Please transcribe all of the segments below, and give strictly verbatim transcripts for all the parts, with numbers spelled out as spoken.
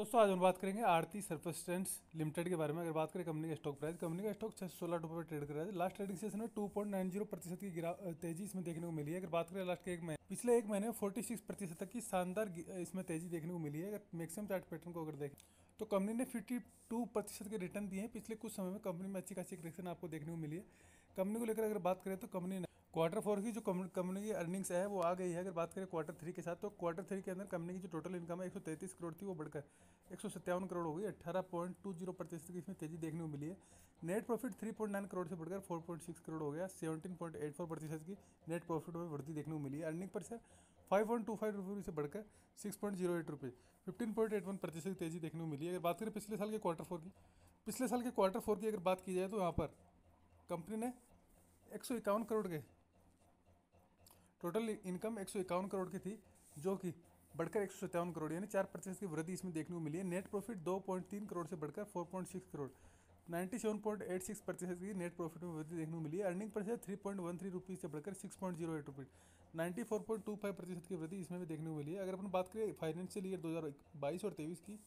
दोस्तों आज हम बात करेंगे आरती सर्फेक्टेंट्स लिमिटेड के बारे में। अगर बात करें कंपनी का स्टॉक प्राइस, कंपनी का स्टॉक छः सौ सोलह रुपये पर ट्रेड कर रहा है। लास्ट ट्रेडिंग सेशन में टू पॉइंट नाइन जीरो प्रतिशत की गिरा तेजी इसमें देखने को मिली है। अगर बात करें लास्ट के एक महीने पिछले एक महीने में फोर्टी सिक्स प्रतिशत तक की शानदार गि- इसमें तेजी देखने को मिली है। अगर मैक्सिमम चार्ट पैटर्न को अगर देखें तो कंपनी ने फिफ्टी टू प्रतिशत के रिटर्न दिए हैं। पिछले कुछ समय में कंपनी में अच्छी खासी करेक्शन आपको देखने को मिली है। कंपनी को लेकर अगर बात करें तो कंपनी ने क्वार्टर फोर की जो कंपनी की अर्निंग्स है वो आ गई है। अगर बात करें क्वार्टर थ्री के साथ तो क्वार्टर थ्री के अंदर कंपनी की जो टोटल इनकम है एक सौ तैंतीस करोड़ थी, वो बढ़कर एक सौ सत्तावन करोड़ हो गई। अठारह पॉइंट टू जीरो प्रतिशत की इसमें तेजी देखने को मिली है। नेट प्रॉफिट तीन पॉइंट नौ करोड़ से बढ़कर चार पॉइंट छह करोड़ हो गया। सत्रह पॉइंट आठ चार प्रतिशत की नेट प्रॉफिट में वृद्धि देखने को मिली है। अर्निंग पर share five point two five रुपये से बढ़कर सिक्स पॉइंट जीरो एट रुपये फिफ्टीन पॉइंट एट वन प्रतिशत की तेजी देखने को मिली है। अगर बात करें पिछले साल के क्वार्टर फोर की पिछले साल के क्वार्टर फोर की अगर बात की जाए तो यहाँ पर कंपनी ने एक सौ इक्यावन करोड़ के टोटल इनकम एक सौ इक्यावन करोड़ की थी, जो कि बढ़कर एक सौ सत्तावन करोड़ यानी चार प्रतिशत की वृद्धि इसमें देखने को मिली है। नेट प्रॉफिट दो पॉइंट तीन करोड़ से बढ़कर चार पॉइंट छह crore ninety seven point eight six प्रतिशत की नेट प्रॉफिट में वृद्धि देखने को मिली है। अर्निंग पर share three point one three rupees से बढ़कर सिक्स पॉइंट जीरो एट रुपये ninety four point two five प्रतिशत की वृद्धि इसमें भी देखने को मिली है। अगर अपन बात करें फाइनेंशियल ईयर दो हज़ार बाईस और तेईस की,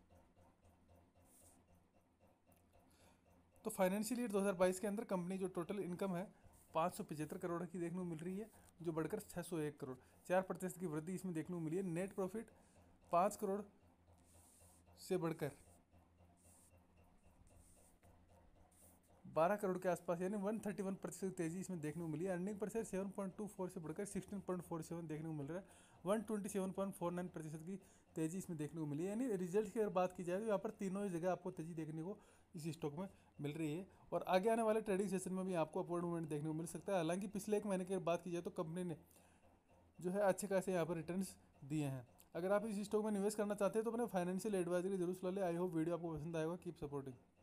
तो फाइनेंशियल ईयर दो हज़ार बाईस के अंदर कंपनी जो टोटल इनकम है पाँच सौ पचहत्तर करोड़ की देखने को मिल रही है, जो बढ़कर छः सौ एक करोड़ चार प्रतिशत की वृद्धि इसमें देखने को मिली है। नेट प्रॉफिट पाँच करोड़ से बढ़कर बारह करोड़ के आसपास यानी एक सौ इकतीस प्रतिशत तेजी इसमें देखने को मिली है। अर्निंग पर शेयर सात पॉइंट दो चार से बढ़कर सोलह पॉइंट चार सात देखने को मिल रहा है। एक सौ सत्ताईस पॉइंट चार नौ प्रतिशत की तेजी इसमें देखने को मिली है। यानी रिजल्ट की अगर बात की जाए तो यहाँ पर तीनों ही जगह आपको तेजी देखने को इस स्टॉक में मिल रही है और आगे आने वाले ट्रेडिंग सेशन में भी आपको अपवर्ड मूवमेंट देखने को मिल सकता है। हालांकि पिछले एक महीने की अगर बात की जाए तो कंपनी ने जो है अच्छे खासे यहाँ पर रिटर्न्स दिए हैं। अगर आप इस स्टॉक में निवेश करना चाहते हैं तो अपने फाइनेंशियल एडवाइजरी जरूर सुन ले। आई होप वीडियो आपको पसंद आएगा। Keep supporting.